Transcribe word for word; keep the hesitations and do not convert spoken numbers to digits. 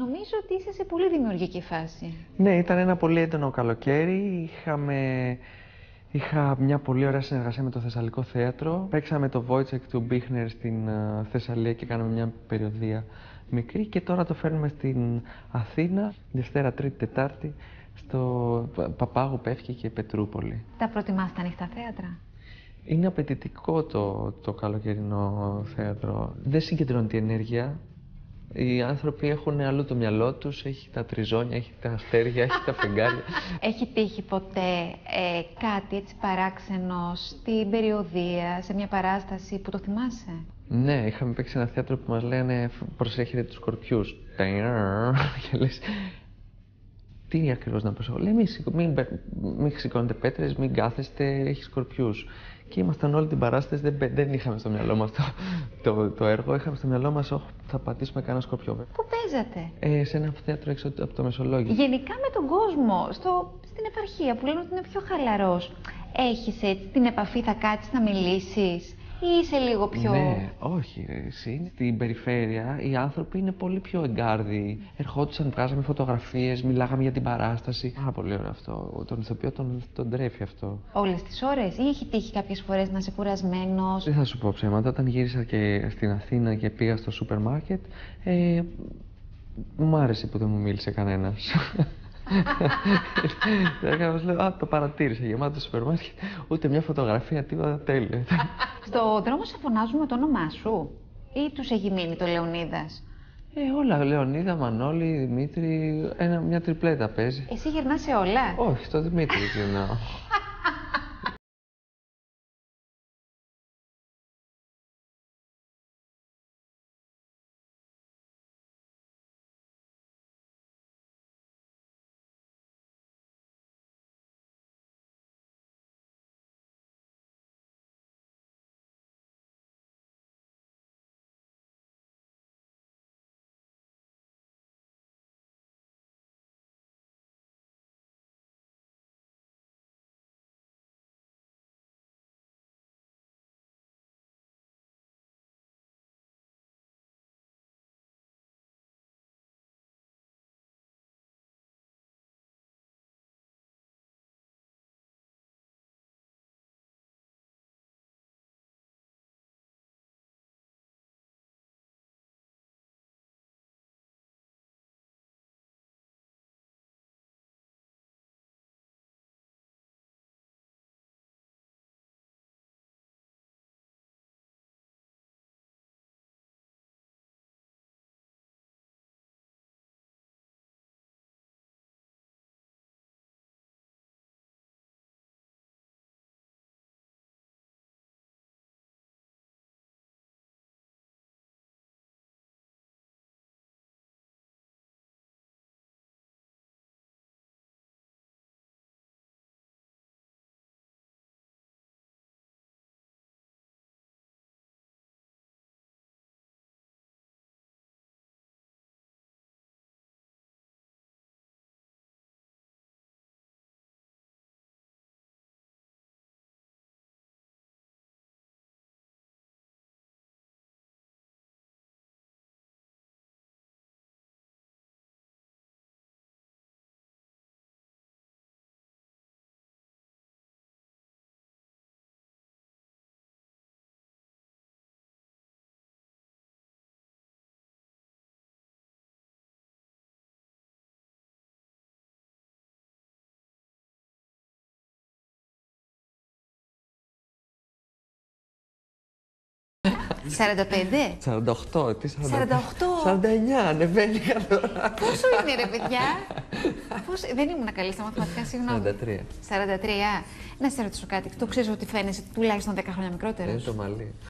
Νομίζω ότι είσαι σε πολύ δημιουργική φάση. Ναι, ήταν ένα πολύ έντονο καλοκαίρι. Είχαμε... Είχα μια πολύ ωραία συνεργασία με το Θεσσαλικό Θέατρο. Παίξαμε το Wojciech του Μπίχνερ στην uh, Θεσσαλία και κάναμε μια περιοδία μικρή. Και τώρα το φέρνουμε στην Αθήνα, Δευτέρα, Τρίτη, Τετάρτη, στο Παπάγου, Πεύκη και Πετρούπολη. Τα προτιμάς τα ανοιχτά θέατρα? Είναι απαιτητικό το, το καλοκαιρινό θέατρο. Δεν συγκεντρώνει την ενέργεια. Οι άνθρωποι έχουν αλλού το μυαλό τους, έχει τα τριζόνια, έχει τα αστέρια, έχει τα φεγγάρια. Έχει τύχει ποτέ ε, κάτι έτσι παράξενο στην περιοδία, σε μια παράσταση που το θυμάσαι? Ναι, είχαμε παίξει ένα θέατρο που μας λέγανε προσέχετε τους σκορπιούς. Και λες, τι ακριβώς να προσέχω? Λέει, μην, μην, μην σηκώνετε πέτρες, μην κάθεστε, έχει σκορπιούς. Και ήμασταν όλη την παράσταση, δεν, δεν είχαμε στο μυαλό μας το, το, το έργο, είχαμε στο μυαλό μας, όχι, θα πατήσουμε κανένα σκορπιό. Πού παίζατε? Ε, σε ένα θέατρο έξω από το Μεσολόγιο. Γενικά με τον κόσμο, στο, στην επαρχία που λένε ότι είναι πιο χαλαρός, έχεις έτσι την επαφή, θα κάτσεις να μιλήσεις ή είσαι λίγο πιο... Ναι, όχι ρε, εσύ. Στην περιφέρεια οι άνθρωποι είναι πολύ πιο εγκάρδιοι. Ερχόντουσαν, βγάζαμε φωτογραφίες, μιλάγαμε για την παράσταση. Πάρα πολύ ωραίο αυτό. Τον ηθοποιό τον, τον τρέφει αυτό. Όλες τις ώρες ή έχει τύχει κάποιες φορές να είσαι κουρασμένος? Δεν θα σου πω ψέματα. Όταν γύρισα και στην Αθήνα και πήγα στο σούπερ μάρκετ, ε, μου άρεσε που δεν μου μίλησε κανένας. Λέω, α, το παρατήρησα γεμάτο σούπερ μάρκετ, ούτε μια φωτογραφία, τίποτα, τέλειο. Στο δρόμο σε φωνάζουν με το όνομά σου ή τους έχει μείνει το Λεωνίδας? Ε, όλα, Λεωνίδα, Μανώλη, Δημήτρη, ένα, μια τριπλέτα παίζει. Εσύ γυρνάς σε όλα? Όχι, στο Δημήτρη γυρνάω. σαράντα πέντε. σαράντα οκτώ, τι σαράντα οκτώ. σαράντα εννιά, ανεβαίνει τώρα. Πόσο είναι ρε παιδιά? Πόσο... Δεν ήμουν καλή στα μαθηματικά, συγγνώμη. σαράντα τρία. σαράντα τρία. Να σε ρωτήσω κάτι, το ξέρεις ότι φαίνεσαι τουλάχιστον δέκα χρόνια μικρότερος? Είναι το μαλλί.